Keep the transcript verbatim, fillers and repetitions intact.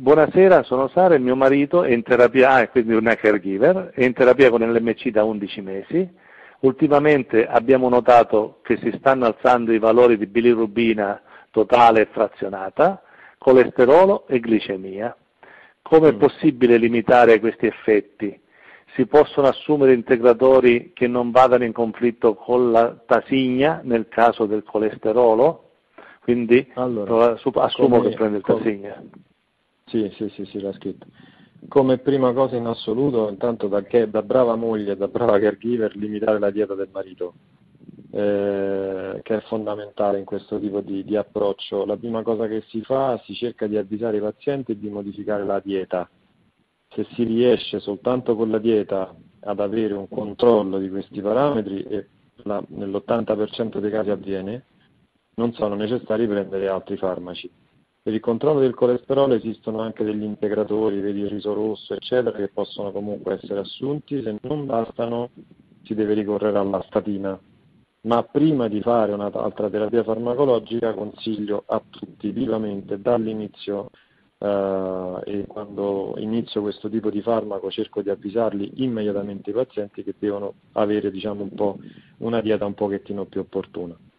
buonasera, sono Sara, e mio marito è in terapia, ah, quindi una caregiver, è in terapia con l'M C da undici mesi. Ultimamente abbiamo notato che si stanno alzando i valori di bilirubina totale e frazionata, colesterolo e glicemia. Come è Mm. possibile limitare questi effetti? Si possono assumere integratori che non vadano in conflitto con la tasigna nel caso del colesterolo? Quindi Allora, assumo che come, prende il com- tasigna. sì, sì, sì, sì, l'ha scritto. Come prima cosa in assoluto, intanto da, che, da brava moglie, da brava caregiver, limitare la dieta del marito, eh, che è fondamentale in questo tipo di, di approccio. La prima cosa che si fa, si cerca di avvisare i pazienti e di modificare la dieta. Se si riesce soltanto con la dieta ad avere un controllo di questi parametri, e la- nell'ottanta per cento dei casi avviene, non sono necessari prendere altri farmaci. Per il controllo del colesterolo esistono anche degli integratori, vedi il riso rosso, eccetera, che possono comunque essere assunti. Se non bastano, si deve ricorrere alla statina. Ma prima di fare un'altra terapia farmacologica consiglio a tutti vivamente dall'inizio, eh, e quando inizio questo tipo di farmaco cerco di avvisarli immediatamente i pazienti che devono avere, diciamo, un po' una dieta un pochettino più opportuna.